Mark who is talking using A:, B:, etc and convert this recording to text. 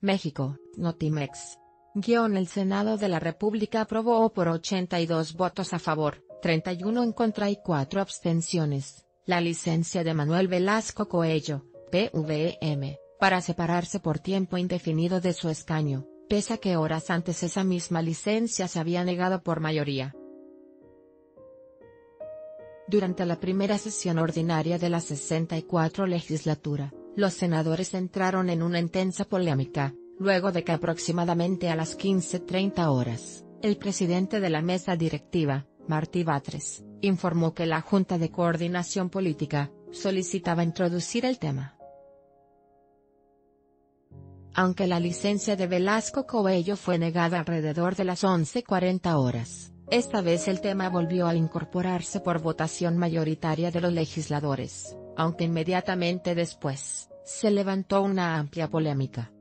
A: México, Notimex. El Senado de la República aprobó por 82 votos a favor, 31 en contra y 4 abstenciones, la licencia de Manuel Velasco Coello, PVM, para separarse por tiempo indefinido de su escaño, pese a que horas antes esa misma licencia se había negado por mayoría. Durante la primera sesión ordinaria de la 64 legislatura, los senadores entraron en una intensa polémica, luego de que aproximadamente a las 15:30 horas, el presidente de la mesa directiva, Martí Batres, informó que la Junta de Coordinación Política solicitaba introducir el tema. Aunque la licencia de Velasco Coello fue negada alrededor de las 11:40 horas, esta vez el tema volvió a incorporarse por votación mayoritaria de los legisladores, aunque inmediatamente después, se levantó una amplia polémica.